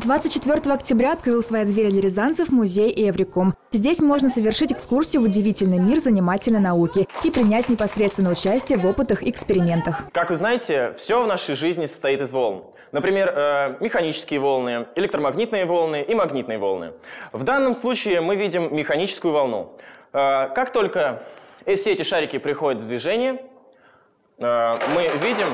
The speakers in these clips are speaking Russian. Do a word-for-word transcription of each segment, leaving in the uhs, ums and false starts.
двадцать четвёртого октября открыл свои двери для рязанцев музей Эвриком. Здесь можно совершить экскурсию в удивительный мир занимательной науки и принять непосредственное участие в опытах и экспериментах. Как вы знаете, все в нашей жизни состоит из волн. Например, э, механические волны, электромагнитные волны и магнитные волны. В данном случае мы видим механическую волну. Э, как только все эти шарики приходят в движение, э, мы видим...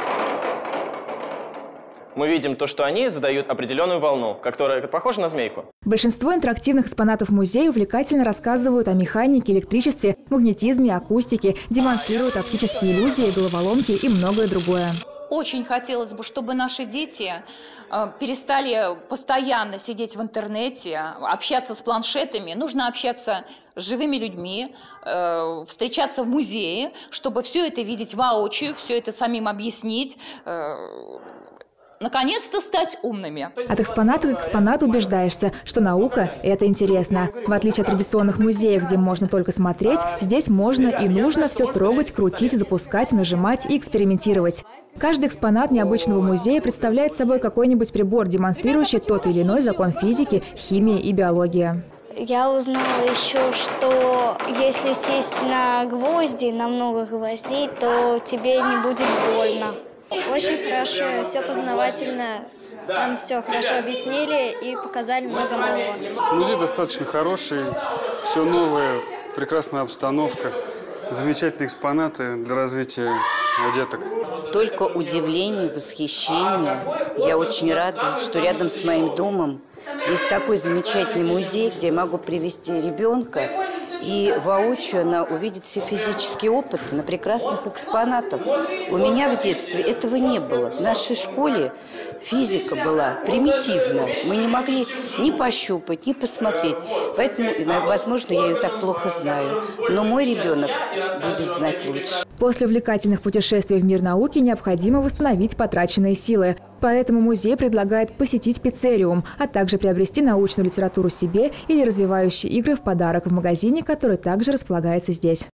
Мы видим то, что они задают определенную волну, которая похожа на змейку. Большинство интерактивных экспонатов музея увлекательно рассказывают о механике, электричестве, магнетизме, акустике, демонстрируют оптические иллюзии, головоломки и многое другое. Очень хотелось бы, чтобы наши дети э, перестали постоянно сидеть в интернете, общаться с планшетами. Нужно общаться с живыми людьми, э, встречаться в музее, чтобы все это видеть воочию, все это самим объяснить. Э, Наконец-то стать умными. От экспоната к экспонату убеждаешься, что наука – это интересно. В отличие от традиционных музеев, где можно только смотреть, здесь можно и нужно все трогать, крутить, запускать, нажимать и экспериментировать. Каждый экспонат необычного музея представляет собой какой-нибудь прибор, демонстрирующий тот или иной закон физики, химии и биологии. Я узнала еще, что если сесть на гвозди, на много гвоздей, то тебе не будет больно. Очень хорошо, все познавательно, нам все хорошо объяснили и показали много нового. Музей достаточно хороший, все новое, прекрасная обстановка, замечательные экспонаты для развития деток. Только удивление, восхищение. Я очень рада, что рядом с моим домом есть такой замечательный музей, где я могу привести ребенка. И воочию она увидит все физические опыты на прекрасных экспонатах. У меня в детстве этого не было. В нашей школе физика была примитивна. Мы не могли ни пощупать, ни посмотреть. Поэтому, возможно, я ее так плохо знаю. Но мой ребенок будет знать лучше. После увлекательных путешествий в мир науки необходимо восстановить потраченные силы. Поэтому музей предлагает посетить пиццериум, а также приобрести научную литературу себе или развивающие игры в подарок в магазине, который также располагается здесь.